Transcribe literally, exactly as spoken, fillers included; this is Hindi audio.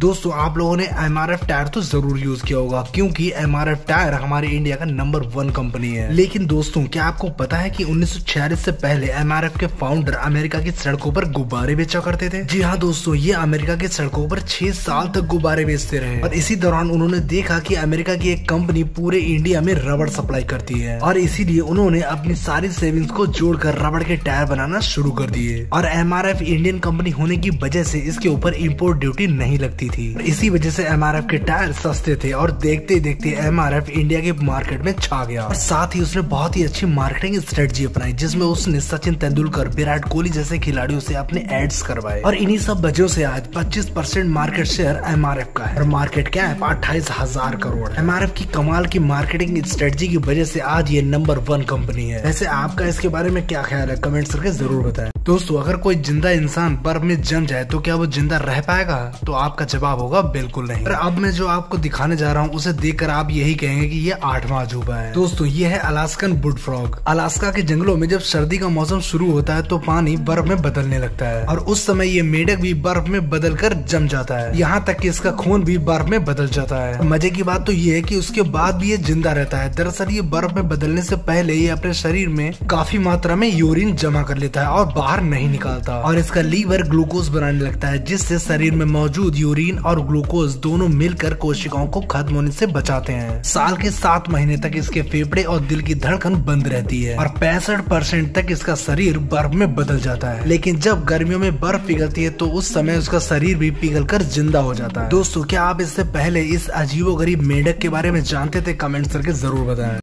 दोस्तों आप लोगों ने एम आर एफ टायर तो जरूर यूज किया होगा, क्योंकि एम आर एफ टायर हमारे इंडिया का नंबर वन कंपनी है। लेकिन दोस्तों क्या आपको पता है कि उन्नीस सौ छियालीस से पहले एम आर एफ के फाउंडर अमेरिका की सड़कों पर गुब्बारे बेचा करते थे। जी हाँ दोस्तों, ये अमेरिका की सड़कों पर छह साल तक गुब्बारे बेचते रहे और इसी दौरान उन्होंने देखा कि अमेरिका की एक कंपनी पूरे इंडिया में रबड़ सप्लाई करती है और इसीलिए उन्होंने अपनी सारी सेविंग्स को जोड़कर रबड़ के टायर बनाना शुरू कर दिए। और M R F Indian company होने की वजह से इसके ऊपर इम्पोर्ट ड्यूटी नहीं लगती थी। इसी वजह से एम आर एफ के टायर सस्ते थे और देखते देखते एम आर एफ इंडिया के मार्केट में छा गया। और साथ ही उसने बहुत ही अच्छी मार्केटिंग स्ट्रेटजी अपनाई, जिसमें उसने सचिन तेंदुलकर, विराट कोहली जैसे खिलाड़ियों से अपने एड्स करवाए। और इन्हीं सब वजह से आज पच्चीस percent market share M R F का है और मार्केट कैप अट्ठाईस हजार करोड़ है। एम आर एफ की कमाल की मार्केटिंग स्ट्रेटजी की वजह से आज ये नंबर वन कंपनी है। वैसे आपका इसके बारे में क्या ख्याल है, कमेंट करके जरूर बताएं। दोस्तों अगर कोई जिंदा इंसान बर्फ में जम जाए तो क्या वो जिंदा रह पाएगा? तो आपका जवाब होगा बिल्कुल नहीं। पर अब मैं जो आपको दिखाने जा रहा हूँ उसे देखकर आप यही कहेंगे कि ये आठवां अजूबा है। दोस्तों ये है अलास्कन बुल फ्रॉग। अलास्का के जंगलों में जब सर्दी का मौसम शुरू होता है तो पानी बर्फ में बदलने लगता है और उस समय ये मेढक भी बर्फ में बदल कर जम जाता है, यहाँ तक कि इसका खून भी बर्फ में बदल जाता है। मजे की बात तो ये है कि उसके बाद भी ये जिंदा रहता है। दरअसल ये बर्फ में बदलने से पहले ये अपने शरीर में काफी मात्रा में यूरिन जमा कर लेता है और बाहर नहीं निकालता और इसका लीवर ग्लूकोज बनाने लगता है, जिससे शरीर में मौजूद यूरिन और ग्लूकोज दोनों मिलकर कोशिकाओं को खत्म होने से बचाते हैं। साल के सात महीने तक इसके फेफड़े और दिल की धड़कन बंद रहती है और पैंसठ परसेंट तक इसका शरीर बर्फ में बदल जाता है। लेकिन जब गर्मियों में बर्फ पिघलती है तो उस समय उसका शरीर भी पिघलकर जिंदा हो जाता है। दोस्तों क्या आप इससे पहले इस अजीबोगरीब मेढक के बारे में जानते थे? कमेंट करके जरूर बताएं।